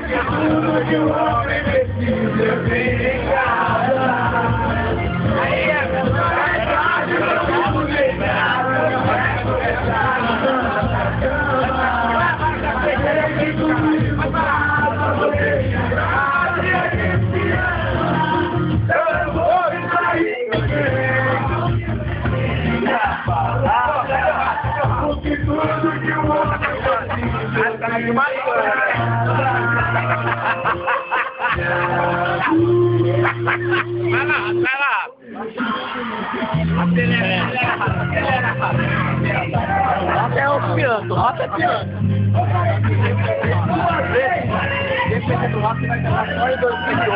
Tudo que o homem precisa eu tenho em casa. Aí é verdade, eu vamos deitar, eu vou começar na cama. Eu que tudo para você me agradar e a gente se ama. Eu vou sair com você. Porque tudo que o homem precisa eu tenho em casa. Vai lá. Acelera. Até o piano, até piano. Duas vezes. Dependendo do lado, você vai ganhar só em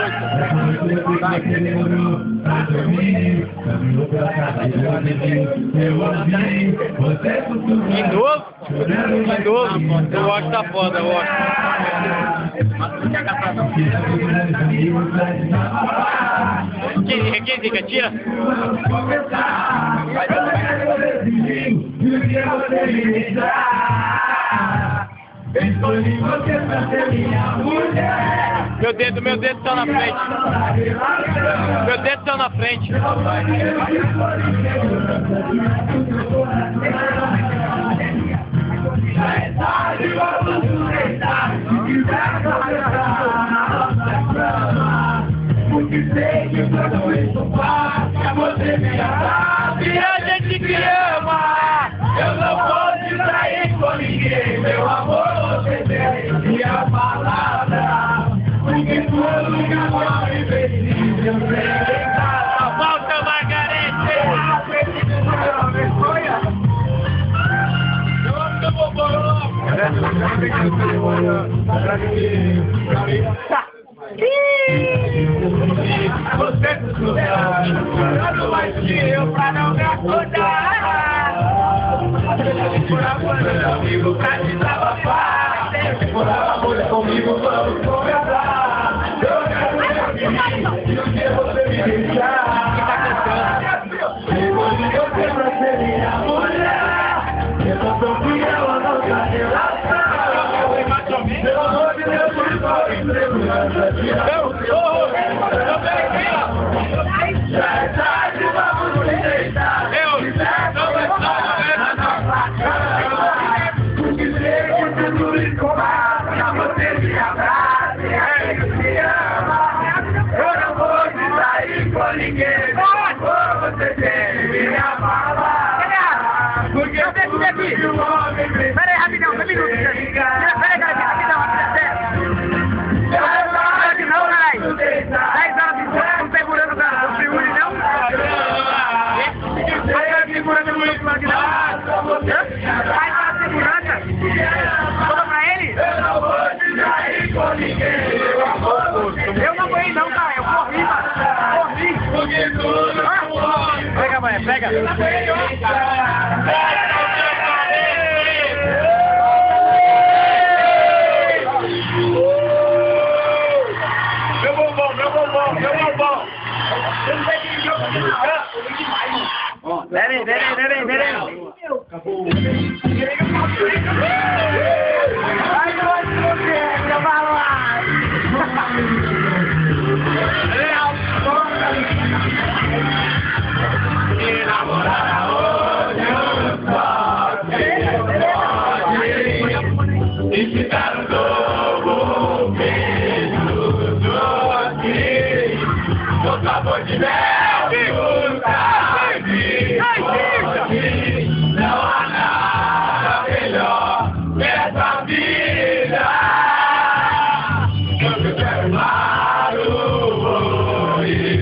2008. De novo? Eu acho que tá foda, eu acho. Quem fica? Tira? Escolhi você pra ser minha mulher. Meu dedo tá na frente. Meu dedo tá na frente. Já é tarde, vamos deitar. Se quiser conversar na nossa cama. Porque sei que quando isso passa, você me abraça e a gente que ama. Eu não vou te trair com ninguém, meu amor, você tem minha palavra. Porque tudo que agora me precisa, eu sei em casa. Volta, Margarete! Você não mais que eu pra não me acordar. Por amor, meu amigo, pra te desabafar. Por amor comigo, vamos conversar. Eu quero ver o que você me deixar. Escolhi você pra ser minha mulher. Eu sou fiel à nossa relação. Pelo amor de Deus, por favor, segurança de já é tarde, vamos nos deitar. Porque sei que tudo lhe combate, você me abraça e a gente se ama. Eu não vou te sair com ninguém, você tem minha palavra. Porque tudo que o homem precisa. Pera aí, rapidão, 1 minuto. Pera aí, rapidão. Não, caralho. 10 horas de sono, não segurando o friuri, não? Aí segurando o friuri, não? Vai para a segurança? Fala pra ele? Eu não vou te trair com ninguém, meu amor. Eu não ganhei não, cara. Eu corri, mano. Corri. Porque tudo Pega, mãe, pega. Meu bombom. Pera aí. Acabou. Ai, você, meu balai. Me namorar hoje, eu só e ficar um novo beijo do aqui. Com sabor de mel e gostar de mim. Não há nada melhor que essa vida. Eu quero amar o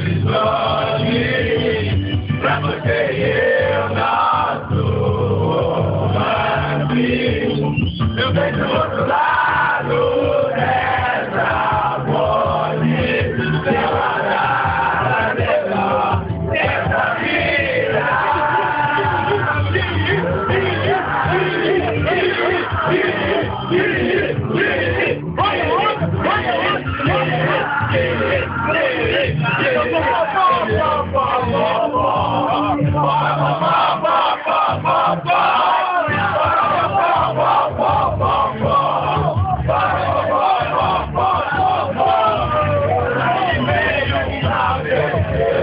horizonte. Pra você e eu, nosso assim. Eu vejo do outro lado dessa ponte. Sem nada melhor. Valeu!